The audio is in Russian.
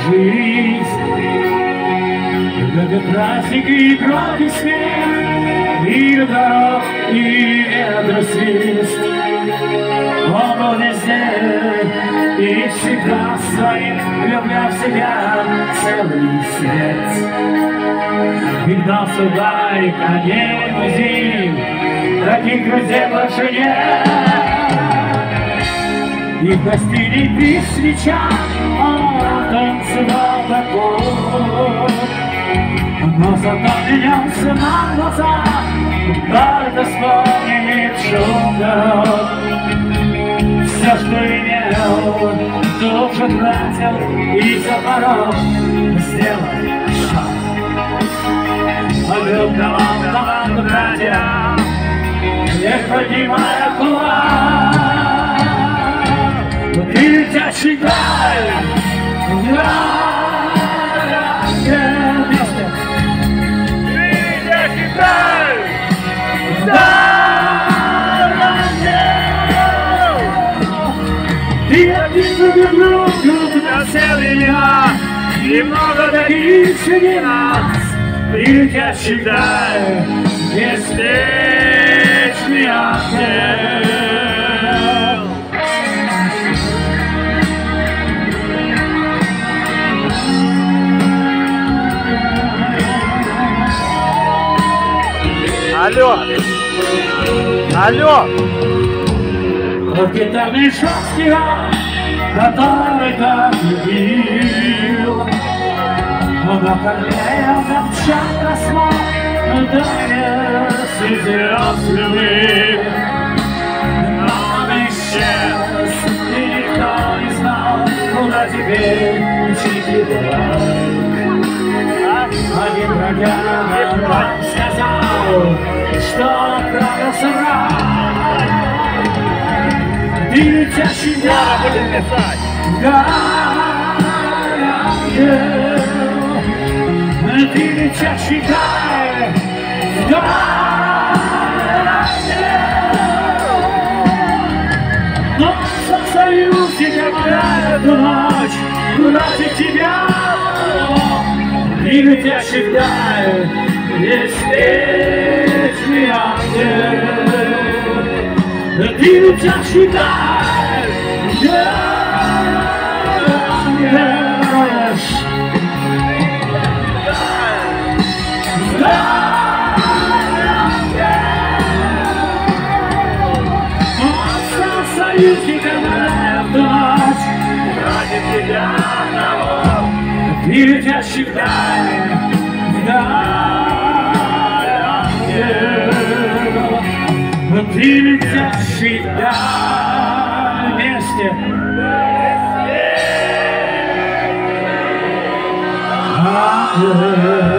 жизнь. Любит праздники и громкий смех, и дорог, и ветра свист. Он был везде и всегда своим, любя в себя целый свет. И гнался вдаль коней музей, таких друзей больше нет. И в гостиной при свечах он танцевал такой. Но зато менялся на глаза, только вспомнит шум дорог. Все, что имел, тут же тратил, и за порог сделал шаг. Вдруг давал команду братья, не поднимая кулак. Ты летящий даль, вместе. Ты летящий даль, ты один друг другу насел меня, и много таких среди нас. Ты летящий даль, беспечный ангел. Алло! Алло! Вот гитарный шостки, который так любил, он окормляя запчат росла, донес из звезд. Но он исчез, и никто не знал, куда теперь идти бывает. Один бродяга нам сказал, что отправился в рай. Ты летящий даль, ангел. Ты летящий даль, ангел. Но в союзе, когда эту ночь, ради тебя. И летящий вдаль, беспечный ангел. Ты летящий вдаль, ангел. Он стал союзником в ночь, ради тебя одного. Ты летящий вдаль, ангел. Ты летящий вдаль, вместе. Ангел.